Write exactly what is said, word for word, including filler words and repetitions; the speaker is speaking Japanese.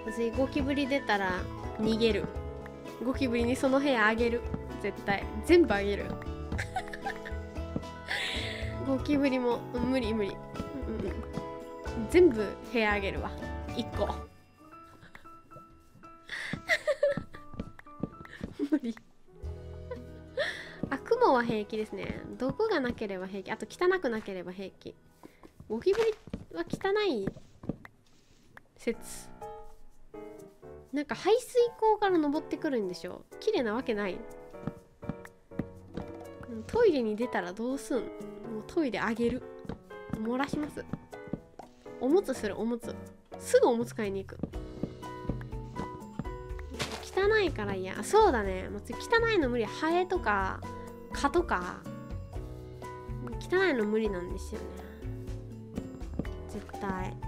私ゴキブリ出たら逃げる。ゴキブリにその部屋あげる。絶対全部あげる。ゴキブリも無理無理、うん、全部部屋あげるわ。いっこ無理。あ、雲は平気ですね。毒がなければ平気。あと汚くなければ平気。ゴキブリは汚い説。なんか排水溝から登ってくるんでしょ。綺麗なわけない。トイレに出たらどうすん。もうトイレあげる。漏らします。おむつする。おむつすぐおむつ買いに行く。汚いから嫌。そうだね、もう汚いの無理。ハエとか蚊とか汚いの無理なんですよね、絶対。